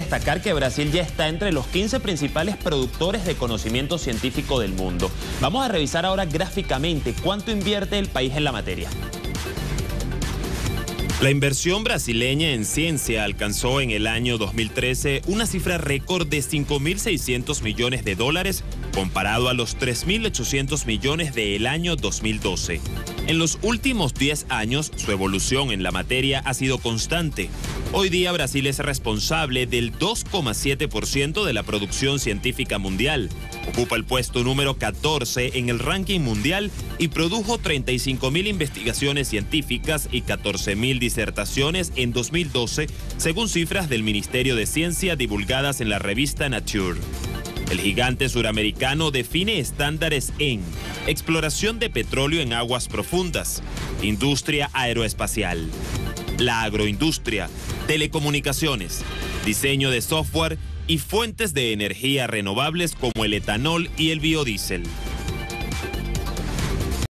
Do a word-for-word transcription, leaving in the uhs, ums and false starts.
destacar que Brasil ya está entre los quince principales productores de conocimiento científico del mundo. Vamos a revisar ahora gráficamente cuánto invierte el país en la materia. La inversión brasileña en ciencia alcanzó en el año dos mil trece una cifra récord de cinco mil seiscientos millones de dólares comparado a los tres mil ochocientos millones del año dos mil doce. En los últimos diez años, su evolución en la materia ha sido constante. Hoy día Brasil es responsable del dos coma siete por ciento de la producción científica mundial. Ocupa el puesto número catorce en el ranking mundial y produjo treinta y cinco mil investigaciones científicas y catorce mil disertaciones en dos mil doce, según cifras del Ministerio de Ciencia divulgadas en la revista Nature. El gigante suramericano define estándares en exploración de petróleo en aguas profundas, industria aeroespacial, la agroindustria, telecomunicaciones, diseño de software y fuentes de energía renovables como el etanol y el biodiesel.